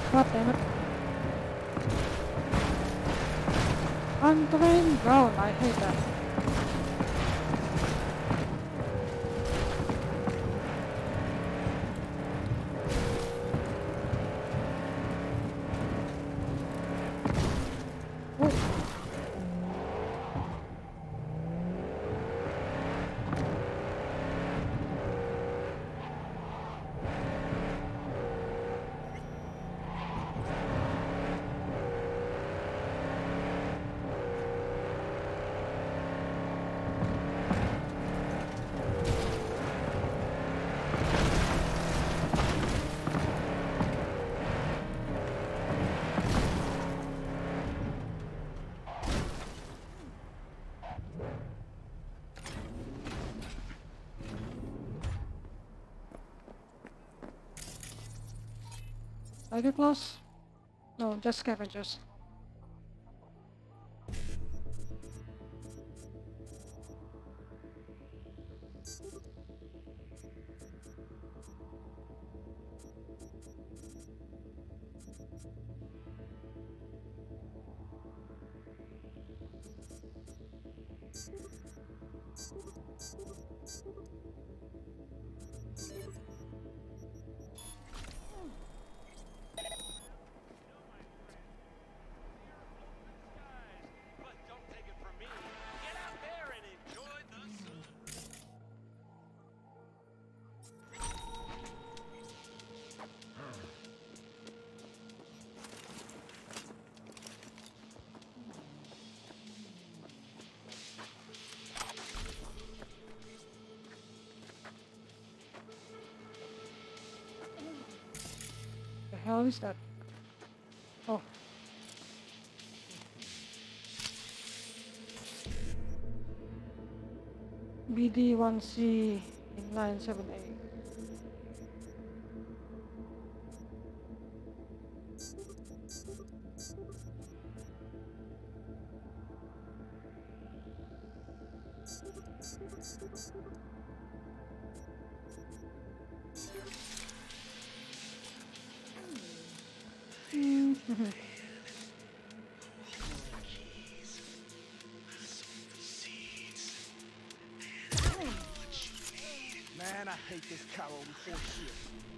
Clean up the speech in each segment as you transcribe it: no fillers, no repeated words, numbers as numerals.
God damn it. Untrained ground, I hate that. Are you close? No, just scavengers. The hell is that? Oh. BD1C in line 7A. Man, I hate this cowardly bullshit.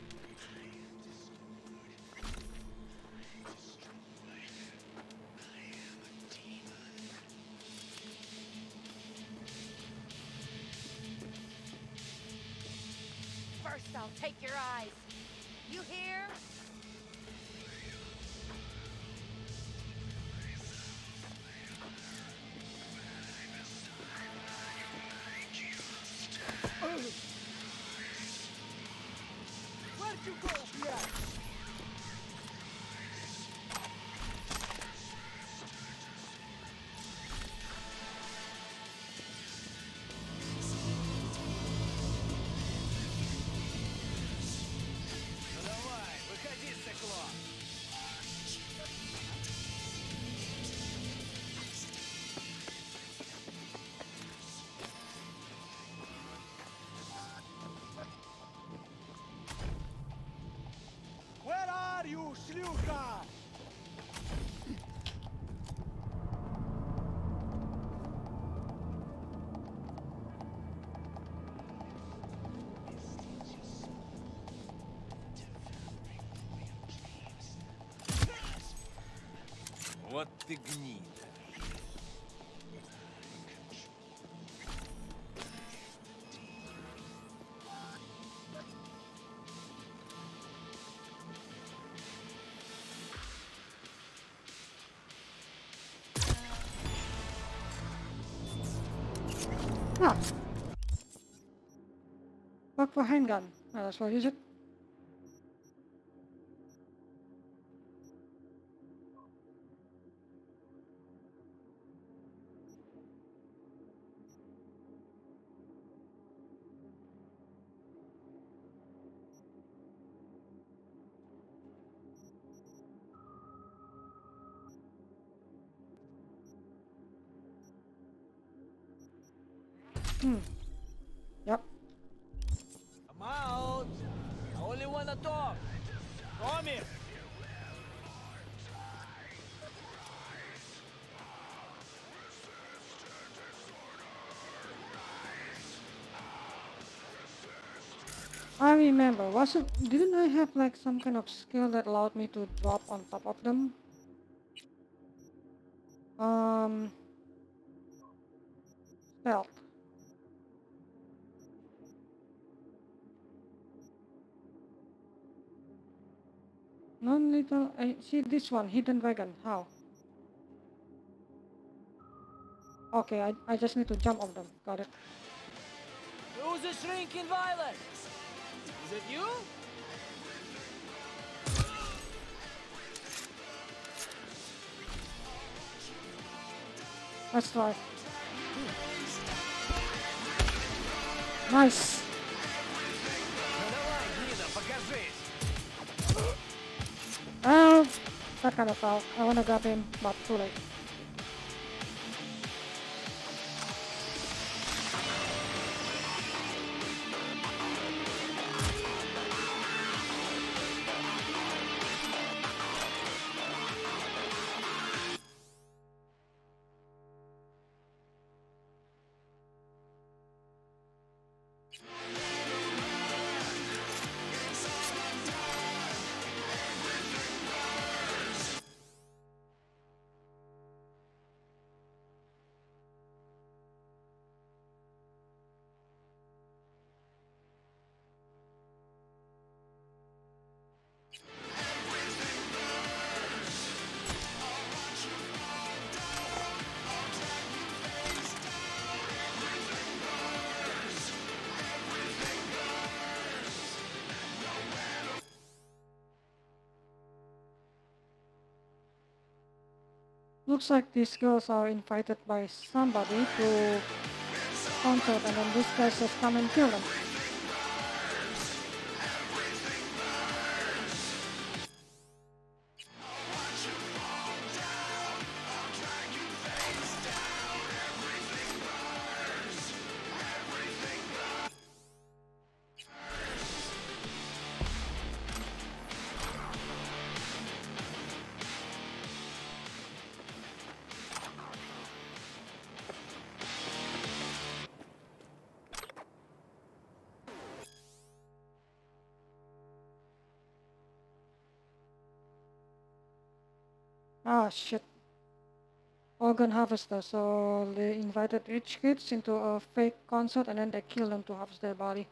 First, I'll take your eyes. You hear? Where'd you go, Jack? Ну давай, выходи, стекло! Where are you, шлюха? Вот ты гнида. Ah! Look for handgun. Oh, that's what is it? Yep. I'm out! I only wanna talk! Tommy! remember, didn't I have like some kind of skill that allowed me to drop on top of them? Stealth. Non-lethal, I see this one, hidden dragon, how? Okay, I just need to jump on them, got it. Who's the shrinking violet? Is it you? Let's try. Nice! Ну давай, гнида, покажись! Oh, that kind of foul. I wanna grab him, but too late. Looks like these girls are invited by somebody to concert and then these guys just come and kill them. Ah, shit. Organ harvester, so they invited rich kids into a fake concert and then they killed them to harvest their body.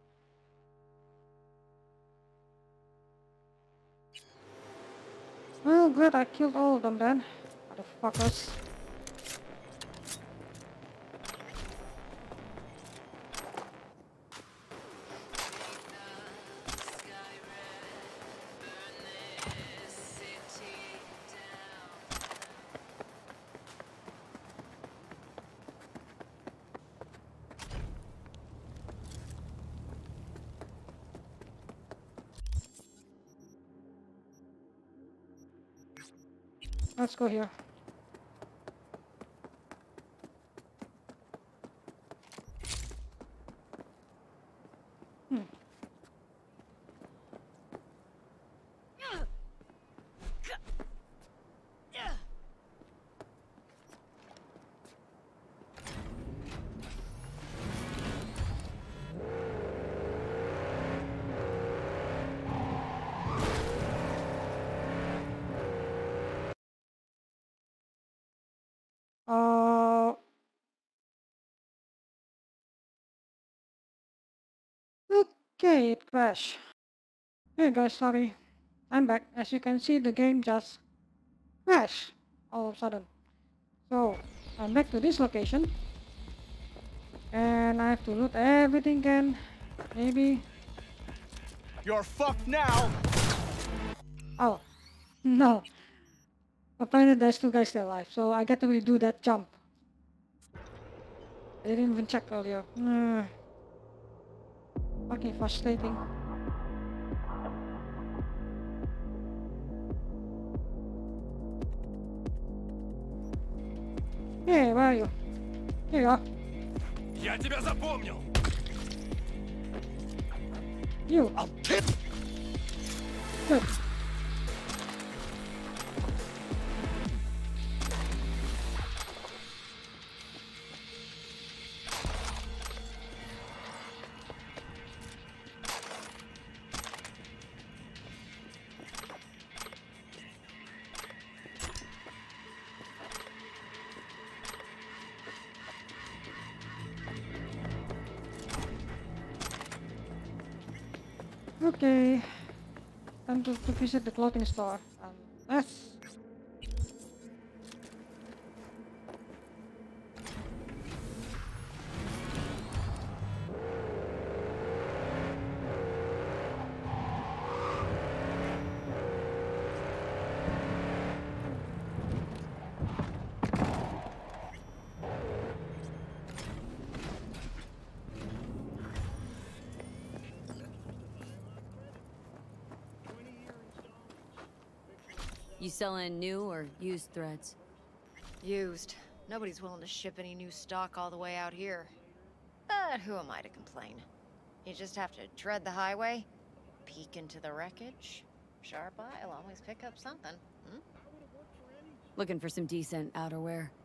Well, good, I killed all of them then. Motherfuckers. Let's go here. Uh, okay, it crashed. Hey guys, sorry. I'm back. As you can see, the game just crashed all of a sudden. So, I'm back to this location. And I have to loot everything again. Maybe. You're fucked now! Oh, no. Apparently there's two guys still alive, so I get to redo that jump. I didn't even check earlier. Fucking frustrating. Hey, where are you? Here you are. Я тебя запомнил! You. I'll tip! Good. Okay, time to visit the clothing store. Let's. You selling new or used threads? Used. Nobody's willing to ship any new stock all the way out here. But who am I to complain? You just have to tread the highway, peek into the wreckage. Sharp eye'll always pick up something. Looking for some decent outerwear?